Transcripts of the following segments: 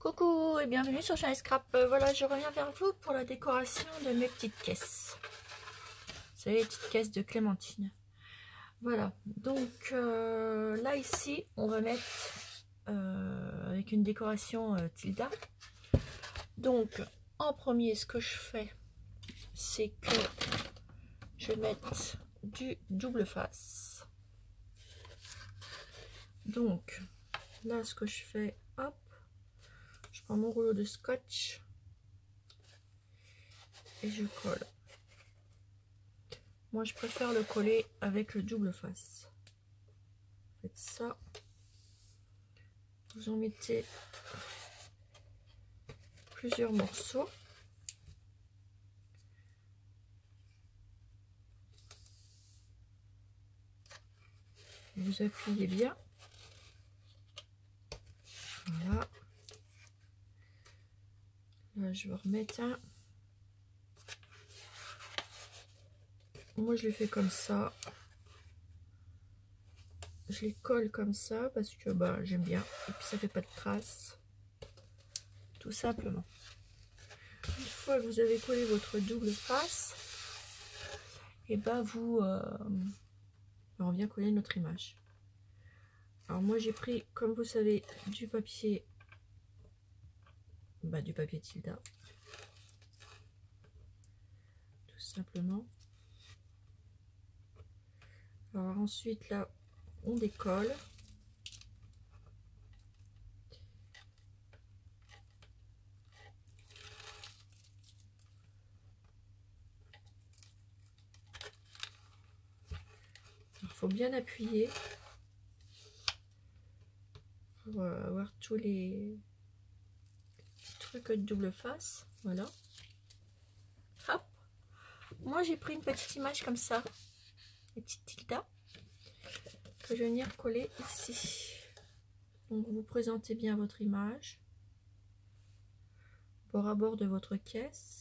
Coucou et bienvenue sur Shiny Scrap. Voilà, je reviens vers vous pour la décoration de mes petites caisses. Vous savez, les petites caisses de clémentine. Voilà, donc là ici, on va mettre avec une décoration Tilda. Donc, en premier, ce que je fais, c'est que je vais mettre du double face. Donc, là, ce que je fais, hop. Je prends mon rouleau de scotch et je colle. Moi, je préfère le coller avec le double face. Faites ça. Vous en mettez plusieurs morceaux. Vous appuyez bien. Voilà. Là, je vais remettre un. Moi, je les fais comme ça. Je les colle comme ça parce que bah, j'aime bien. Et puis, ça fait pas de traces. Tout simplement. Une fois que vous avez collé votre double face, et ben on vient coller notre image. Alors moi, j'ai pris, comme vous savez, du papier Tilda. Tout simplement. Alors ensuite, là, on décolle. Il faut bien appuyer pour avoir tous les petits trucs de double face. Voilà. Hop. Moi, j'ai pris une petite image comme ça. Une petite tilda que je vais venir coller ici. Donc, vous présentez bien votre image. Bord à bord de votre caisse.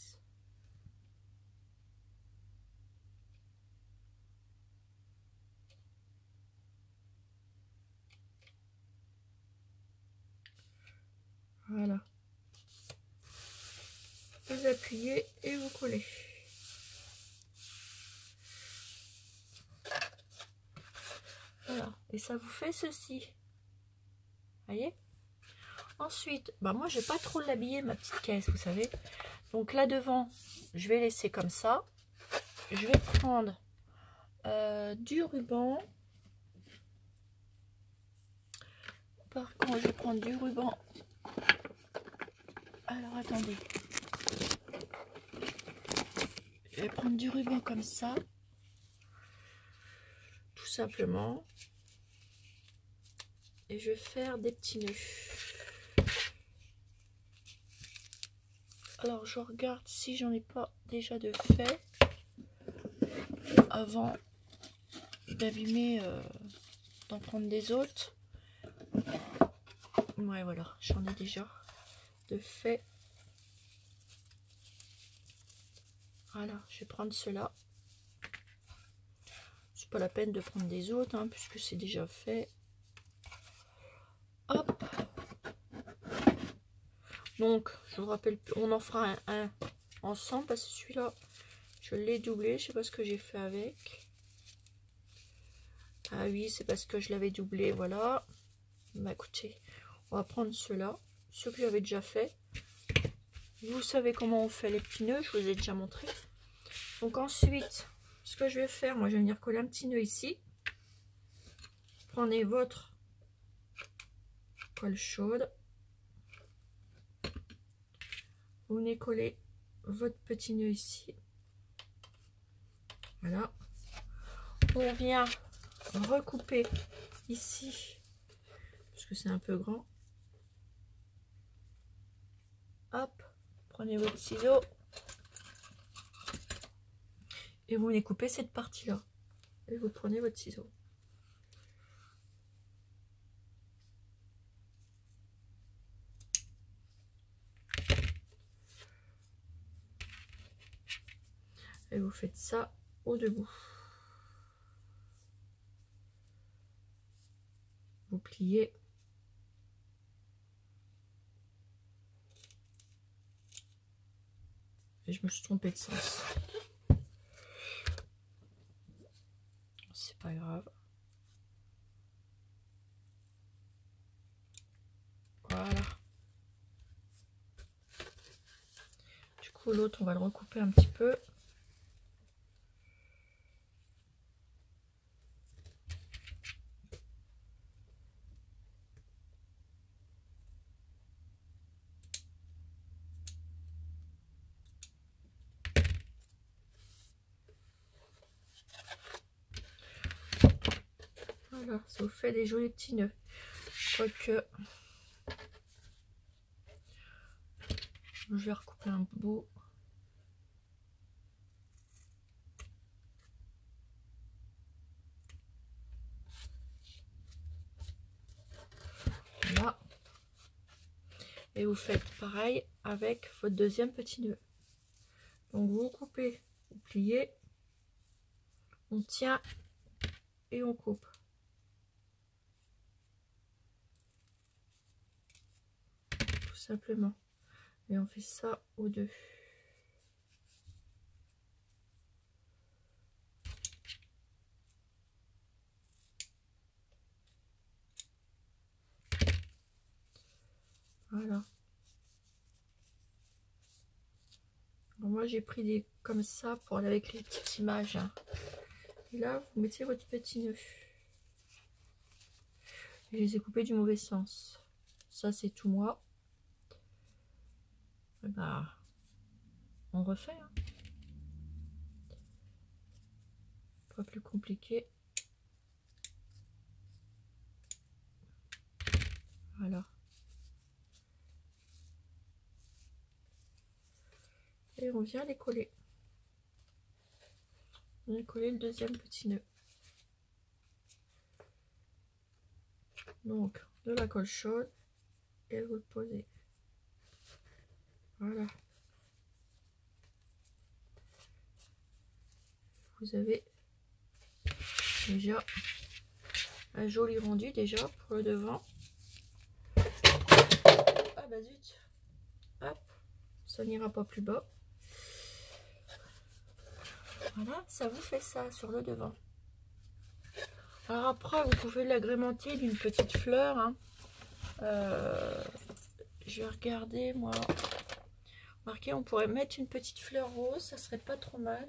Voilà. Vous appuyez et vous collez. Voilà. Et ça vous fait ceci. Voyez? Ensuite, bah moi je vais pas trop l'habiller ma petite caisse, vous savez. Donc là devant, je vais laisser comme ça. Je vais prendre du ruban. Par contre, je vais prendre du ruban. Alors attendez. Je vais prendre du ruban comme ça. Tout simplement. Et je vais faire des petits nœuds. Alors je regarde si j'en ai pas déjà de fait. Avant d'abîmer, d'en prendre des autres. Ouais, voilà, j'en ai déjà de fait. Voilà, je vais prendre cela. C'est pas la peine de prendre des autres, hein, puisque c'est déjà fait. Hop. Donc, je vous rappelle, on en fera un ensemble, parce que celui-là, je l'ai doublé. Je sais pas ce que j'ai fait avec. Ah oui, c'est parce que je l'avais doublé, voilà. Bah écoutez, on va prendre ceux-là, ceux que j'avais déjà fait. Vous savez comment on fait les petits nœuds, je vous ai déjà montré. Donc ensuite, ce que je vais faire, moi je vais venir coller un petit nœud ici. Prenez votre colle chaude. Vous venez coller votre petit nœud ici. Voilà. On vient recouper ici, parce que c'est un peu grand. Hop, prenez votre ciseau. Et vous venez couper cette partie-là. Et vous prenez votre ciseau. Et vous faites ça au debout. Vous pliez. Et je me suis trompée de sens. C'est pas grave. Voilà. Du coup, l'autre, on va le recouper un petit peu. Voilà, ça vous fait des jolis petits nœuds. Quoique, je vais recouper un bout. Là. Et vous faites pareil avec votre deuxième petit nœud. Donc vous coupez, vous pliez, on tient et on coupe. Tout simplement. Et on fait ça aux deux. Voilà. Alors moi j'ai pris des comme ça pour aller avec les petites images. Hein. Et là vous mettez votre petit nœud. Et je les ai coupés du mauvais sens. Ça c'est tout moi. Et bah, on refait. Hein. Pas plus compliqué. Voilà. Et on vient les coller. On va coller le deuxième petit nœud. Donc, de la colle chaude et vous le posez. Voilà. Vous avez déjà un joli rendu déjà pour le devant. Ah bah zut. Hop, ça n'ira pas plus bas. Voilà, ça vous fait ça sur le devant. Alors après, vous pouvez l'agrémenter d'une petite fleur. Hein. Je vais regarder, moi. Remarquez, on pourrait mettre une petite fleur rose, ça serait pas trop mal.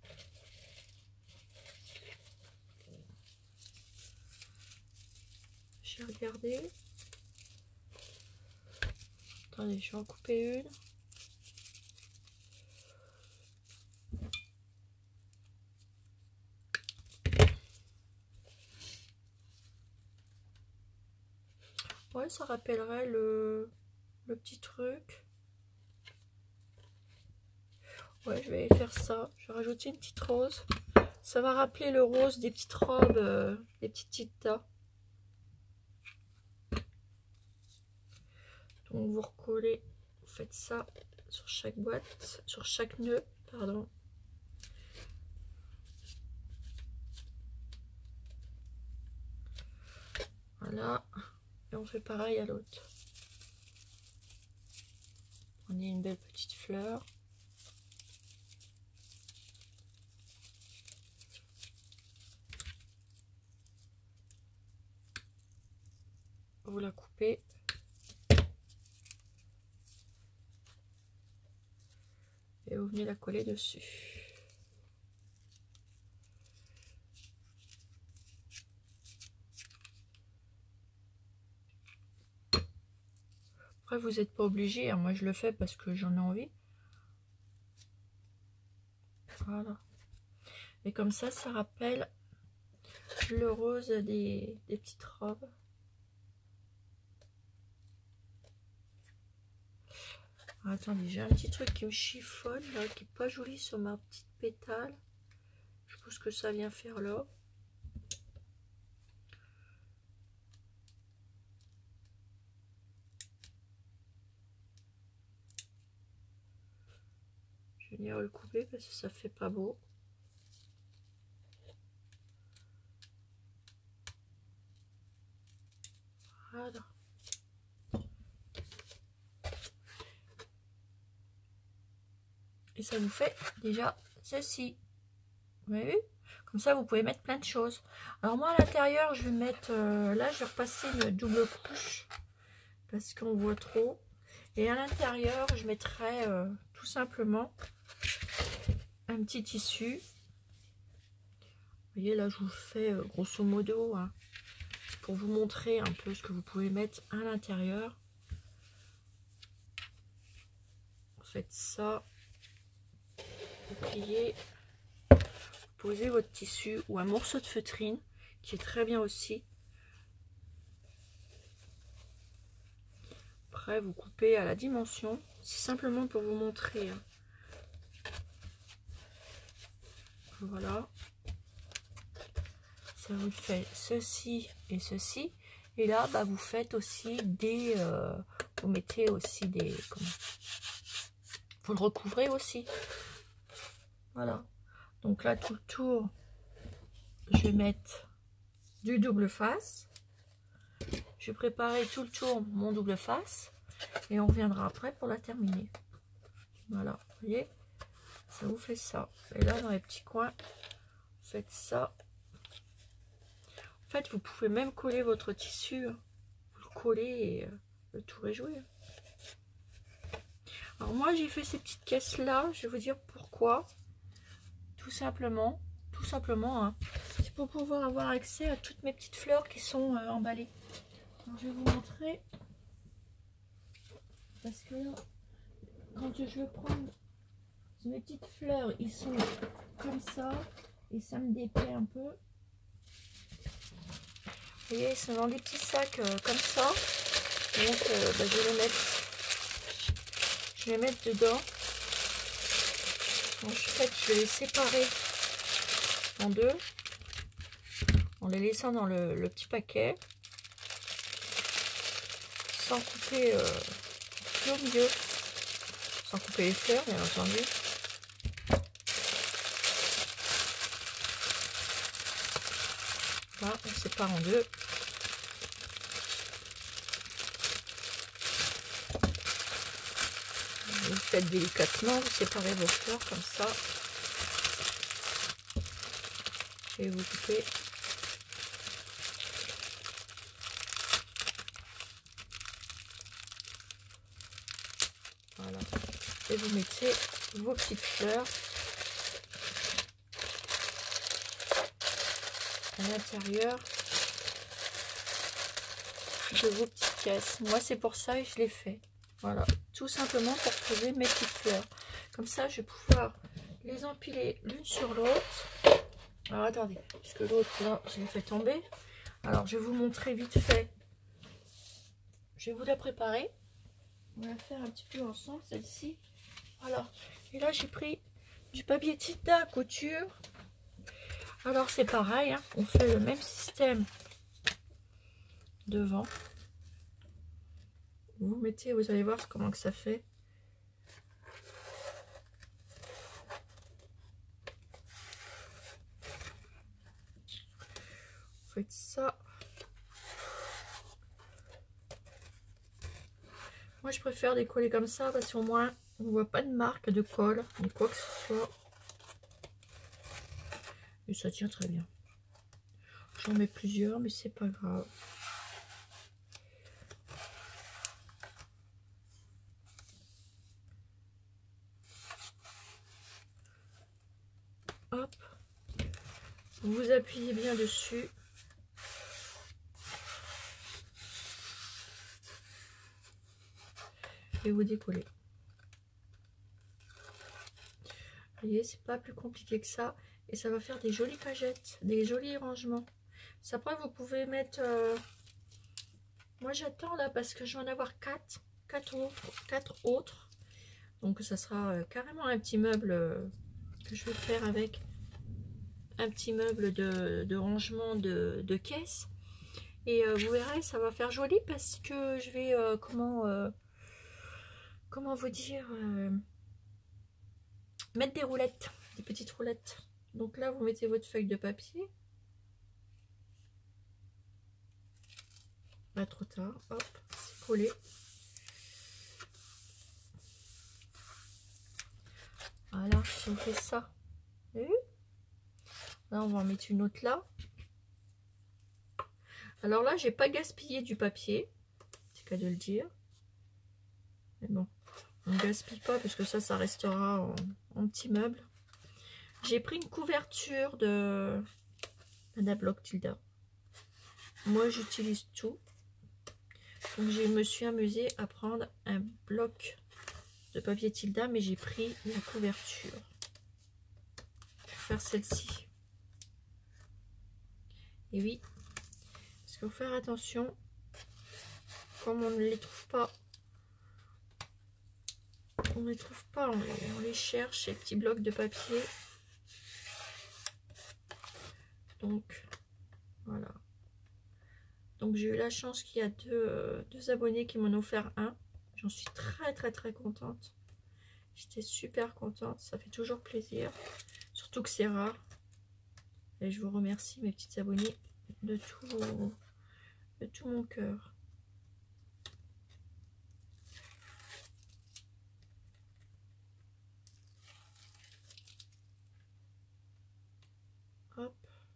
Je vais regarder. Attendez, je vais en couper une. Ouais, ça rappellerait le petit truc. Ouais, je vais faire ça. Je vais rajouter une petite rose. Ça va rappeler le rose des petites robes, des petites titas. Donc vous recollez, vous faites ça sur chaque boîte, sur chaque nœud, pardon. Voilà. Et on fait pareil à l'autre. Prenez une belle petite fleur. Vous la coupez. Et vous venez la coller dessus. Après, vous n'êtes pas obligé. Hein. Moi, je le fais parce que j'en ai envie. Voilà. Et comme ça rappelle le rose des petites robes. Attendez, j'ai un petit truc qui me chiffonne, là, qui n'est pas joli sur ma petite pétale. Je pense que ça vient faire là. Je vais venir le couper parce que ça fait pas beau. Voilà. Et Et ça vous fait déjà ceci. Vous avez vu? Comme ça, vous pouvez mettre plein de choses. Alors moi, à l'intérieur, je vais mettre... là, je vais repasser une double couche. Parce qu'on voit trop. Et à l'intérieur, je mettrai tout simplement un petit tissu. Vous voyez, là, je vous fais grosso modo, hein, pour vous montrer un peu ce que vous pouvez mettre à l'intérieur. Vous faites ça. Vous pliez. Posez votre tissu ou un morceau de feutrine, qui est très bien aussi. Après, vous coupez à la dimension. C'est simplement pour vous montrer. Hein. Voilà. Ça vous fait ceci et ceci. Et là, bah, vous faites aussi des... vous mettez aussi des... Comment, vous le recouvrez aussi. Voilà. Donc là, tout le tour, je vais mettre du double face. Je vais préparer tout le tour mon double face. Et on reviendra après pour la terminer. Voilà, vous voyez, ça vous fait ça. Et là, dans les petits coins, faites ça. En fait, vous pouvez même coller votre tissu. Vous le collez et le tour est joué. Alors moi, j'ai fait ces petites caisses-là. Je vais vous dire pourquoi. Tout simplement, hein, c'est pour pouvoir avoir accès à toutes mes petites fleurs qui sont emballées. Alors, je vais vous montrer. Parce que là, quand je veux prendre mes petites fleurs, ils sont comme ça. Et ça me déplaît un peu. Vous voyez, ils sont dans des petits sacs comme ça. Donc, bah, je vais les mettre dedans. En fait, je vais les séparer en deux. En les laissant dans le petit paquet. Sans couper au milieu. Sans couper les fleurs, bien entendu. Là, on sépare en deux. Vous faites délicatement, vous séparez vos fleurs comme ça. Et vous coupez. Voilà. Et vous mettez vos petites fleurs à l'intérieur de vos petites caisses. Moi, c'est pour ça que je l'ai fait. Voilà, tout simplement pour poser mes petites fleurs. Comme ça, je vais pouvoir les empiler l'une sur l'autre. Alors, attendez, puisque l'autre, là, je l'ai fait tomber. Alors, je vais vous montrer vite fait. Je vais vous la préparer. On va la faire un petit peu ensemble, celle-ci. Voilà. Et là, j'ai pris du papier Tita couture. Alors, c'est pareil, hein, on fait le même système devant. Vous mettez, vous allez voir comment que ça fait. Vous faites ça. Moi, je préfère les coller comme ça parce qu'au moins, on ne voit pas de marque de colle ni quoi que ce soit. Et ça tient très bien. J'en mets plusieurs, mais c'est pas grave. Hop. Vous appuyez bien dessus. Et vous décollez. Vous voyez, c'est pas plus compliqué que ça. Et ça va faire des jolies pagettes, des jolis rangements. Ça, après, vous pouvez mettre... Moi, j'attends là parce que je vais en avoir 4 autres. Donc, ça sera carrément un petit meuble que je vais faire avec un petit meuble de rangement de caisse. Et vous verrez, ça va faire joli parce que je vais... comment vous dire... mettre des roulettes, des petites roulettes. Donc là, vous mettez votre feuille de papier. Pas trop tard, hop, c'est collé. Voilà, on fait ça. Vous avez vu? Là, on va en mettre une autre là. Alors là, j'ai pas gaspillé du papier. C'est qu'à de le dire. Mais bon, on ne gaspille pas parce que ça restera en petit meuble. J'ai pris une couverture de Block Tilda. Moi, j'utilise tout. Donc, je me suis amusée à prendre un bloc de papier Tilda, mais j'ai pris la couverture pour faire celle-ci. Et oui, parce qu'il faut faire attention, comme on ne les trouve pas, on les cherche, ces petits blocs de papier. Donc, voilà. Donc, j'ai eu la chance qu'il y a deux abonnés qui m'en ont offert un. J'en suis très contente. J'étais super contente, ça fait toujours plaisir. Surtout que c'est rare. Et je vous remercie mes petites abonnées de tout mon cœur. Hop.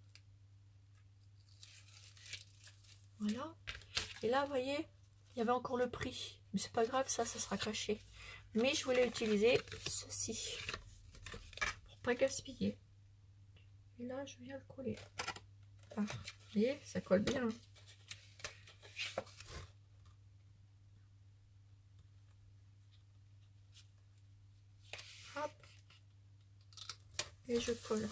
Voilà. Et là, vous voyez, il y avait encore le prix. Mais c'est pas grave, ça sera caché. Mais je voulais utiliser ceci pour pas gaspiller. Et là, je viens le coller. Ah, vous voyez, ça colle bien. Hop. Et je colle.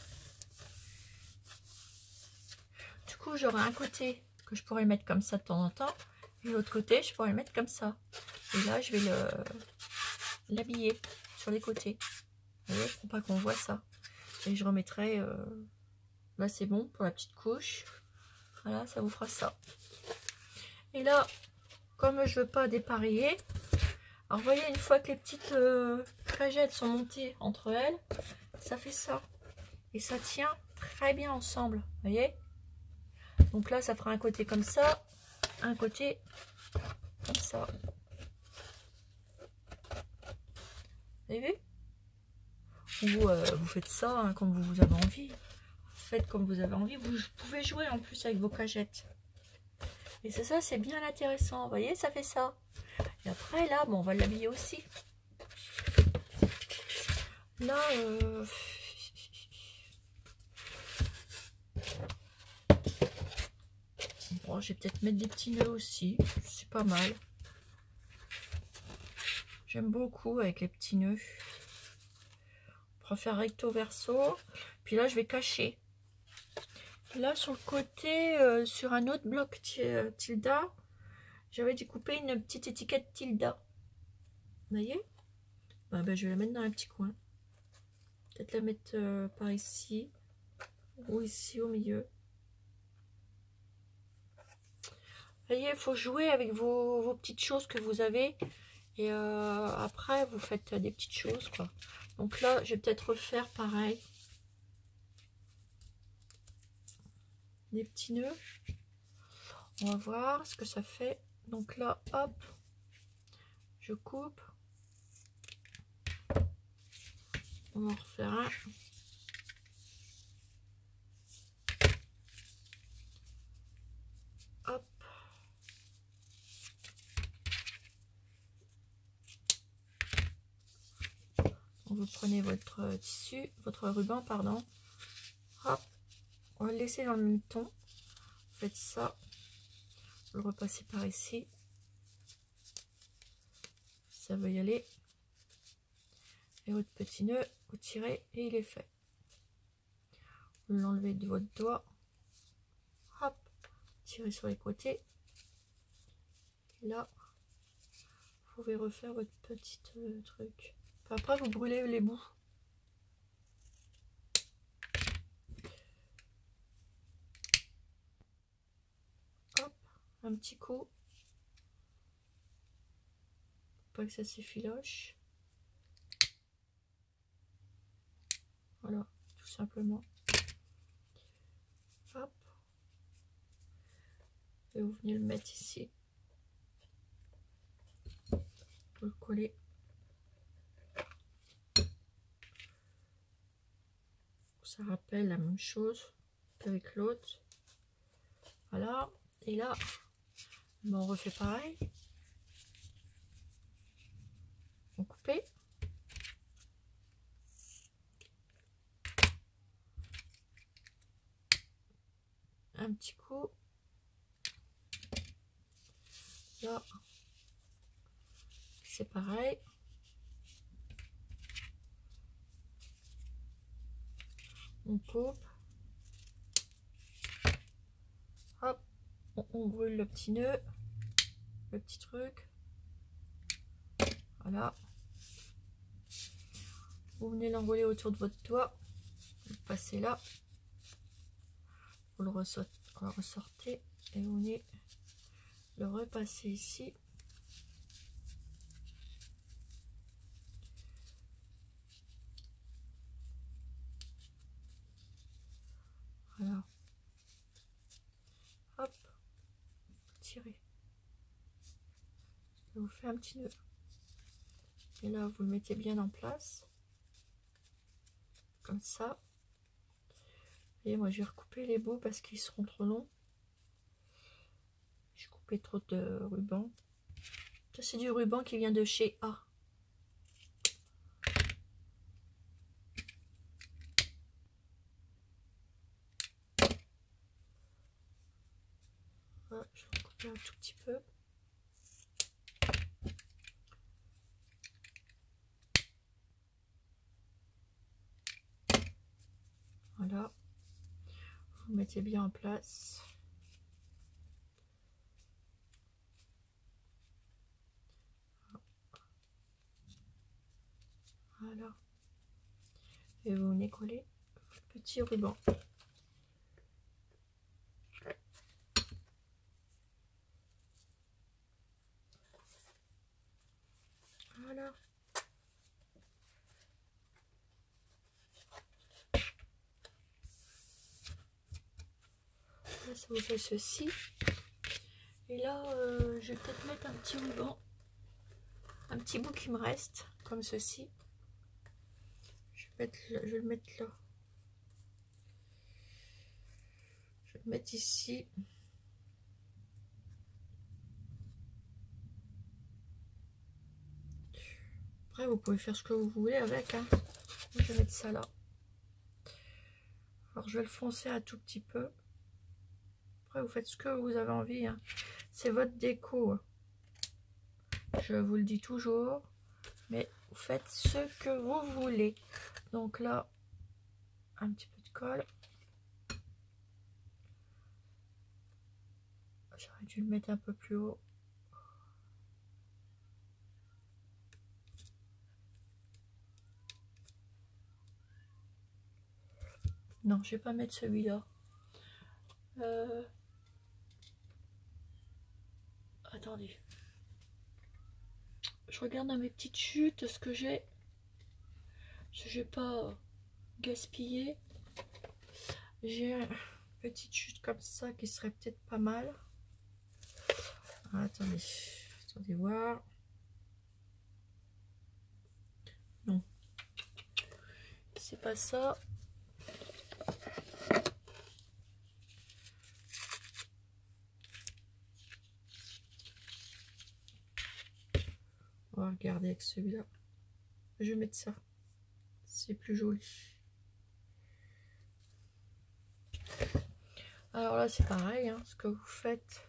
Du coup, j'aurai un côté que je pourrais mettre comme ça de temps en temps. Et l'autre côté, je pourrais le mettre comme ça. Et là, je vais l'habiller sur les côtés. Vous voyez, pour pas qu'on voit ça. Et je remettrai... là, c'est bon pour la petite couche. Voilà, ça vous fera ça. Et là, comme je veux pas dépareiller, alors vous voyez, une fois que les petites cagettes sont montées entre elles, ça fait ça. Et ça tient très bien ensemble. Vous voyez? Donc là, ça fera un côté comme ça, un côté comme ça. Vous avez vu? Ou vous faites ça hein, comme vous avez envie. Faites comme vous avez envie. Vous pouvez jouer en plus avec vos cagettes. Et c'est ça, c'est bien intéressant. Vous voyez, ça fait ça. Et après, là, bon, on va l'habiller aussi. Là, bon, je vais peut-être mettre des petits nœuds aussi. C'est pas mal. J'aime beaucoup avec les petits nœuds. On va faire recto verso. Puis là, je vais cacher. Là, sur le côté, sur un autre bloc Tilda, j'avais découpé une petite étiquette Tilda. Vous voyez? Ben, je vais la mettre dans un petit coin. Peut-être la mettre par ici. Ou ici au milieu. Vous voyez, il faut jouer avec vos petites choses que vous avez. Et après, vous faites des petites choses, quoi. Donc là, je vais peut-être refaire pareil. Des petits nœuds. On va voir ce que ça fait. Donc là, hop, je coupe. On va en refaire un. Hop. Vous prenez votre tissu, votre ruban, pardon. Hop. On va le laisser dans le même ton. Vous faites ça. Vous le repassez par ici. Ça veut y aller. Et votre petit nœud, vous tirez et il est fait. Vous l'enlevez de votre doigt. Hop. Tirez sur les côtés. Et là, vous pouvez refaire votre petit truc. Après, vous brûlez les bouts. Hop, un petit coup. Pas que ça s'effiloche. Voilà, tout simplement. Hop. Et vous venez le mettre ici. Vous le coller. Ça rappelle la même chose qu'avec l'autre. Voilà. Et là, ben, on refait pareil. On coupe. Un petit coup. Là, c'est pareil. On coupe. Hop, on brûle le petit nœud, le petit truc. Voilà. Vous venez l'enrouler autour de votre doigt. Vous passez là. Vous le ressortez et vous venez le repasser ici. Voilà. Hop. Tirez. Je vous fais un petit nœud. Et là, vous le mettez bien en place. Comme ça. Et moi, je vais recouper les bouts parce qu'ils seront trop longs. J'ai coupé trop de ruban. Ça, c'est du ruban qui vient de chez A. Voilà, je vais couper un tout petit peu. Voilà. Vous mettez bien en place. Voilà. Et vous venez coller le petit ruban. Voilà. Là, ça vous fait ceci. Et là, je vais peut-être mettre un petit ruban. Un petit bout qui me reste, comme ceci. Je vais le mettre là. Je vais le mettre ici. Après, vous pouvez faire ce que vous voulez avec. Hein. Je vais mettre ça là. Alors, je vais le foncer un tout petit peu. Après, vous faites ce que vous avez envie. Hein. C'est votre déco. Je vous le dis toujours. Mais vous faites ce que vous voulez. Donc là, un petit peu de colle. J'aurais dû le mettre un peu plus haut. Non, je vais pas mettre celui-là. Attendez. Je regarde dans mes petites chutes ce que j'ai. Je vais pas gaspiller. J'ai une petite chute comme ça qui serait peut-être pas mal. Attendez. Attendez voir. Non. C'est pas ça. On va regarder avec celui-là. Je vais mettre ça. C'est plus joli. Alors là, c'est pareil. Hein, ce que vous faites.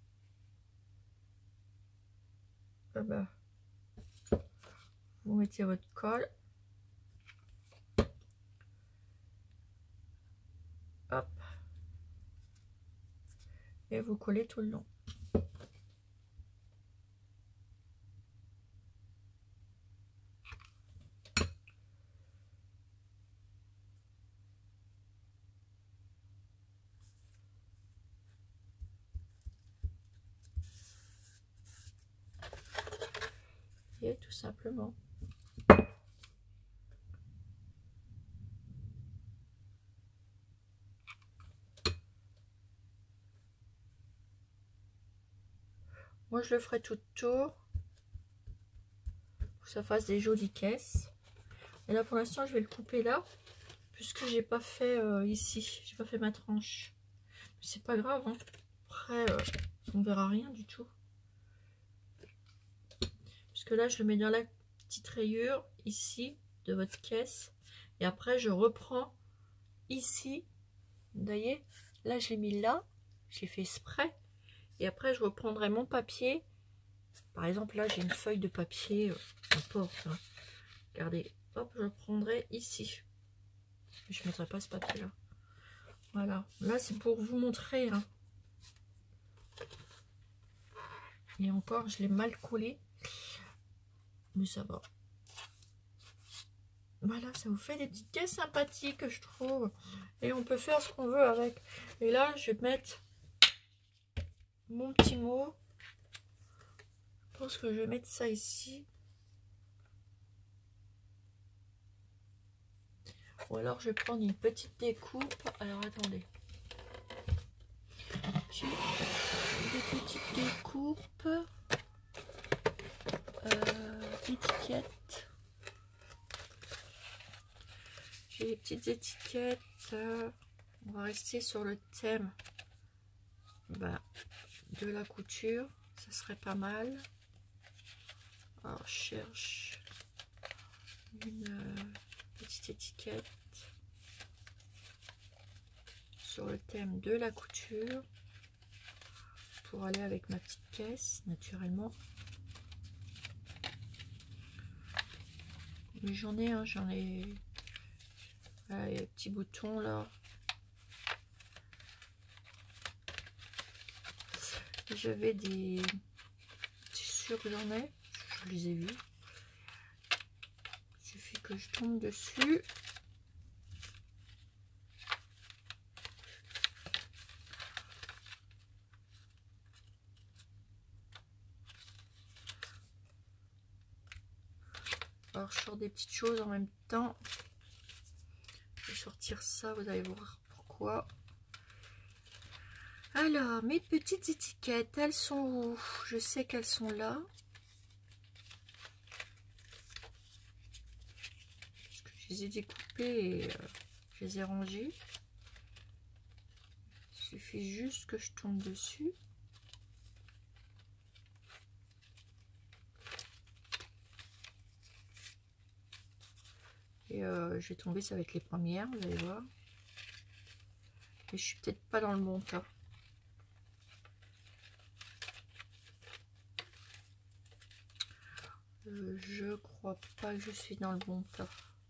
Ah bah, vous mettez votre colle. Hop. Et vous collez tout le long. Et tout simplement. Moi, je le ferai tout autour. Pour que ça fasse des jolies caisses. Et là, pour l'instant, je vais le couper là. puisque j'ai pas fait ici, j'ai pas fait ma tranche. C'est pas grave, hein. Après on verra rien du tout. Puisque là je le mets dans la petite rayure ici de votre caisse. Et après je reprends ici. Vous voyez, là je l'ai mis là, j'ai fait exprès. Et après je reprendrai mon papier. Par exemple là j'ai une feuille de papier, n'importe. Hein. Regardez, hop, je prendrai ici. Je ne mettrai pas ce papier là. Voilà, là c'est pour vous montrer. Hein. Et encore, je l'ai mal collé. Mais ça va. Voilà, ça vous fait des petites caisses sympathiques, je trouve. Et on peut faire ce qu'on veut avec. Et là, je vais mettre mon petit mot. Je pense que je vais mettre ça ici. Ou alors, je vais prendre une petite découpe. Alors, attendez. J'ai des petites découpes. Étiquettes. J'ai des petites étiquettes. On va rester sur le thème de la couture. Ça serait pas mal. Alors, je cherche une petite étiquette sur le thème de la couture pour aller avec ma petite caisse, naturellement. Mais j'en ai, hein, j'en ai. Voilà, il y a des petits boutons là. J'avais des tissus que j'en ai, je les ai vus. Il suffit que je tombe dessus. Alors je sors des petites choses en même temps. Je vais sortir ça, vous allez voir pourquoi. Alors, mes petites étiquettes, elles sont où? Je sais qu'elles sont là. Parce que je les ai découpées et je les ai rangées. Il suffit juste que je tombe dessus. Et je vais tomber, ça va être les premières, vous allez voir. Mais je suis peut-être pas dans le bon tas. Je crois pas que je suis dans le bon tas.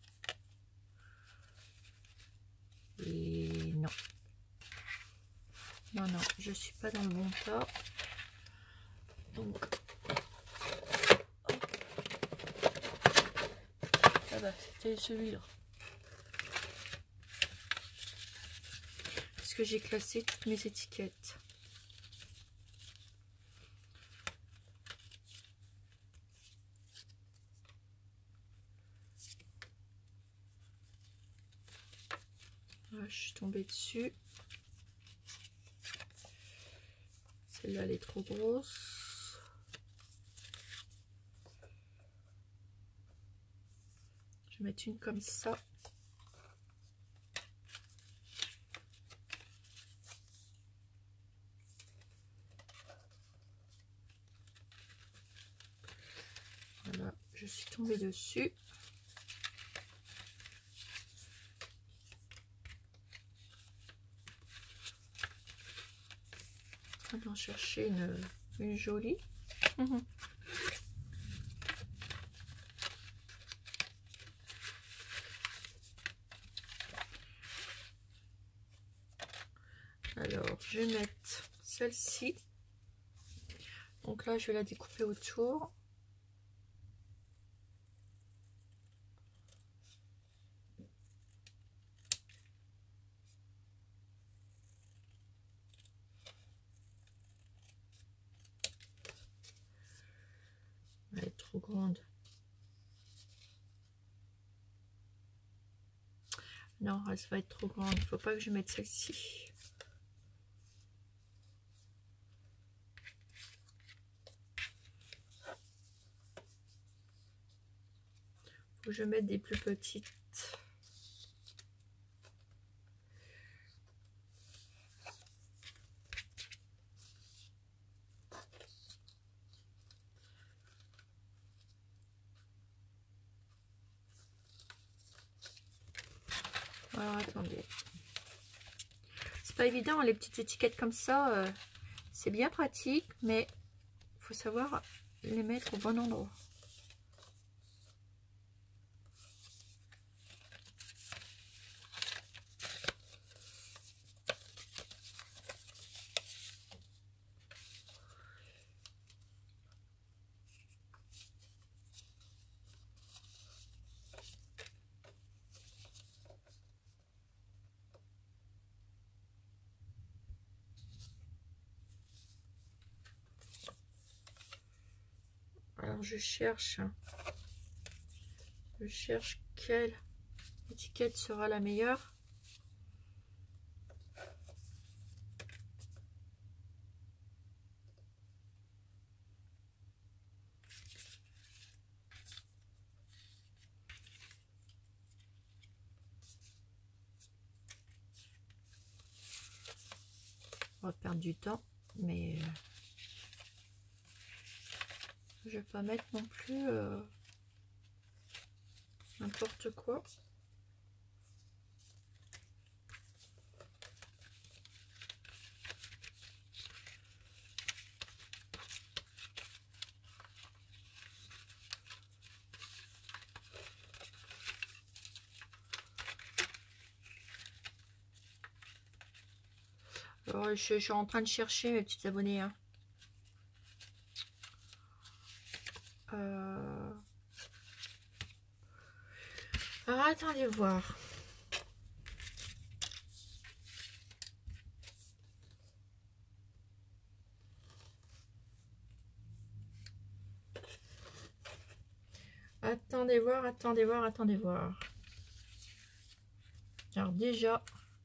Et non. Non, non, je suis pas dans le bon tas. Donc, ah bah, c'était celui-là. Parce que j'ai classé toutes mes étiquettes. Voilà, je suis tombée dessus. Celle-là, elle est trop grosse. Je vais mettre une comme ça. Voilà, je suis tombée dessus. On va en chercher une jolie. Alors, je vais mettre celle-ci. Donc là, je vais la découper autour. Elle est trop grande. Non, elle va être trop grande. Il ne faut pas que je mette celle-ci. Faut que je mette des plus petites. Alors attendez. C'est pas évident, les petites étiquettes comme ça, c'est bien pratique, mais il faut savoir les mettre au bon endroit. Alors je cherche quelle étiquette sera la meilleure. On va perdre du temps, mais je vais pas mettre non plus n'importe quoi. Alors, je suis en train de chercher mes petits abonnés. Hein. Alors, attendez voir. Attendez voir, attendez voir, attendez voir. Alors déjà,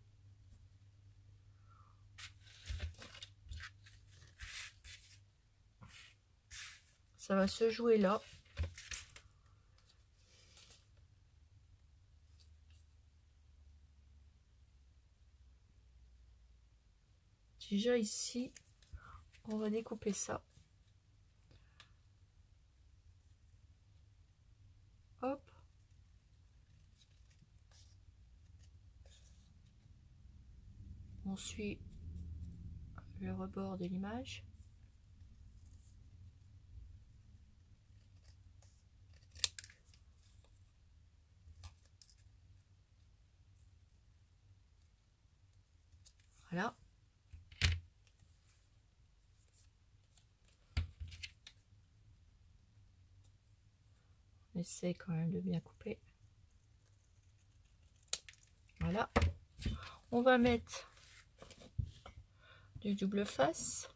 ça va se jouer là. Déjà ici, on va découper ça. Hop. On suit le rebord de l'image. Voilà. On essaie quand même de bien couper. Voilà. On va mettre du double face.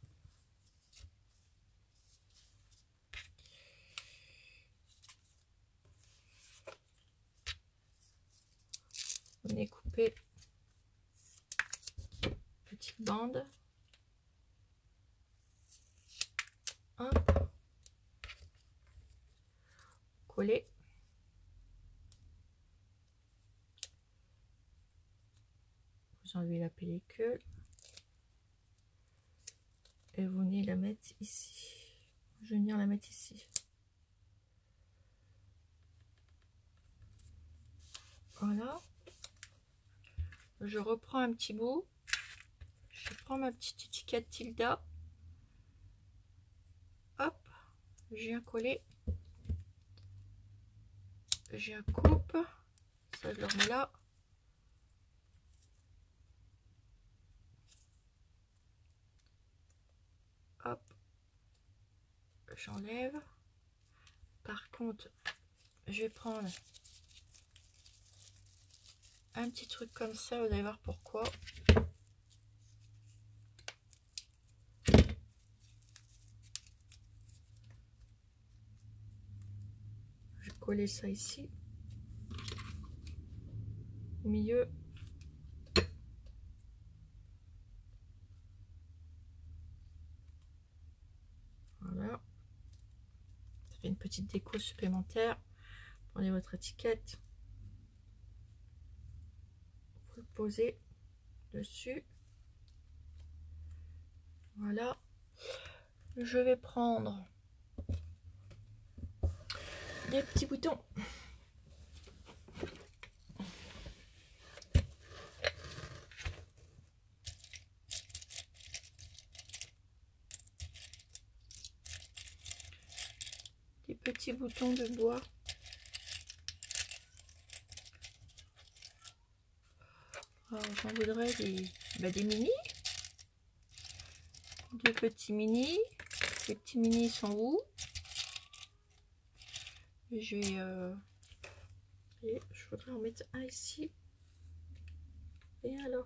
On est coupé petite bande. Hop. Coller. Vous enlevez la pellicule. Et vous venez la mettre ici. Je vais venir la mettre ici. Voilà. Je reprends un petit bout. Je prends ma petite étiquette Tilda. Hop. Je viens coller. Je coupe. Ça, je le remets là. Hop. J'enlève. Par contre, je vais prendre un petit truc comme ça. Vous allez voir pourquoi. Je vais coller ça ici. Au milieu. Voilà. Ça fait une petite déco supplémentaire. Prenez votre étiquette. Vous le posez dessus. Voilà. Je vais prendre des petits boutons. petits boutons de bois. Alors j'en voudrais des mini. 2 petits mini. Les petits mini sont où? Et je voudrais en mettre un ici. Et alors?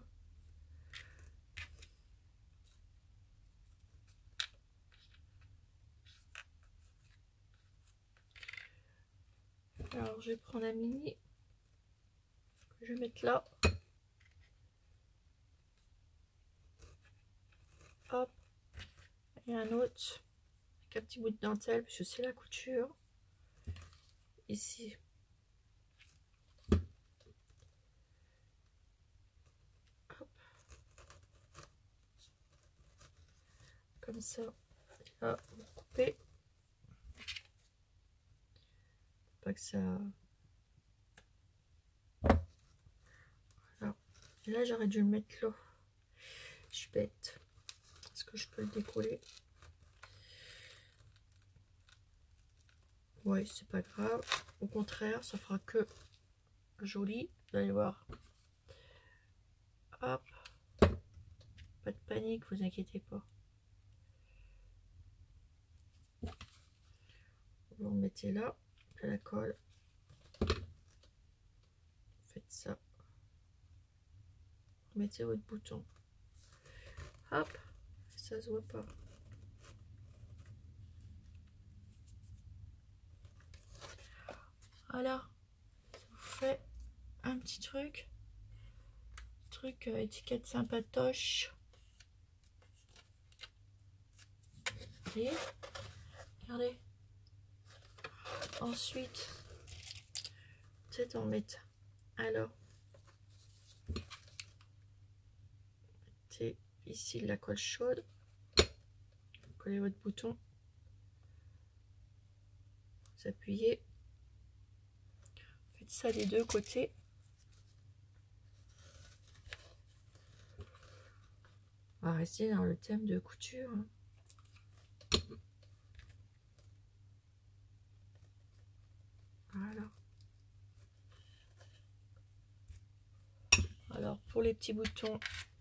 Alors je vais prendre un mini. Je vais mettre là. Hop. Et un autre. Avec un petit bout de dentelle, parce que c'est la couture. Ici. Hop. Comme ça. Là, on va couper. Pas que ça... Voilà. Et là, j'aurais dû le mettre là. Je suis bête. Est-ce que je peux le décoller? Ouais, c'est pas grave. Au contraire, ça fera que joli. Vous allez voir. Hop. Pas de panique, vous inquiétez pas. Vous remettez là, à la colle. Faites ça. Remettez votre bouton. Hop. Ça se voit pas. Voilà. Ça vous fait un petit truc. Étiquette sympatoche. Et regardez. Ensuite, peut-être en mettre. Alors, mettez ici de la colle chaude. Collez votre bouton. Vous appuyez. Faites ça des deux côtés. On va rester dans le thème de couture. Voilà. Alors pour les petits boutons,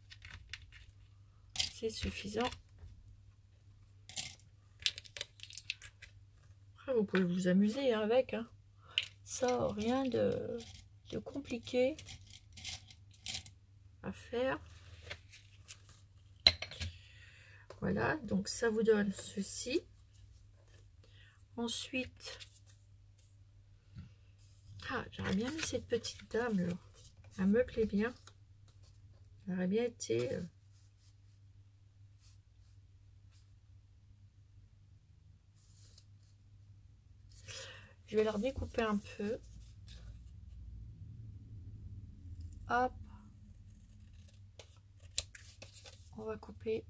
c'est suffisant. Après, vous pouvez vous amuser avec. Hein. Ça, rien de compliqué à faire. Voilà, donc ça vous donne ceci. Ensuite, j'aurais bien mis cette petite dame là. Elle me plaît bien. Elle aurait bien été... Je vais la redécouper un peu. Hop. On va couper.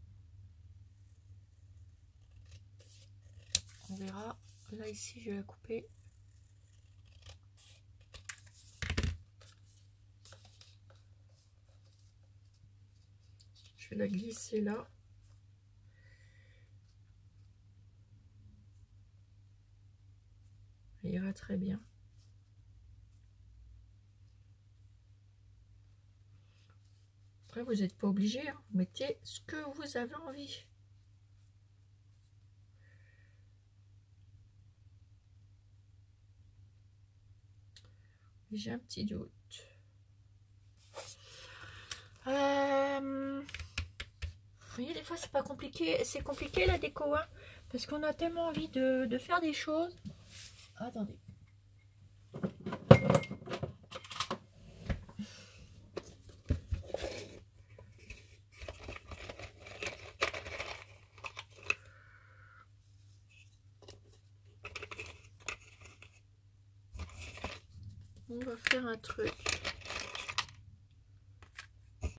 On verra. Là, ici, je vais la couper. Je vais la glisser là. Elle ira très bien. Après, vous n'êtes pas obligé. Hein. Vous mettez ce que vous avez envie. J'ai un petit doute. Vous voyez, des fois, c'est pas compliqué. C'est compliqué la déco, hein, parce qu'on a tellement envie de faire des choses. Attendez. On va faire un truc.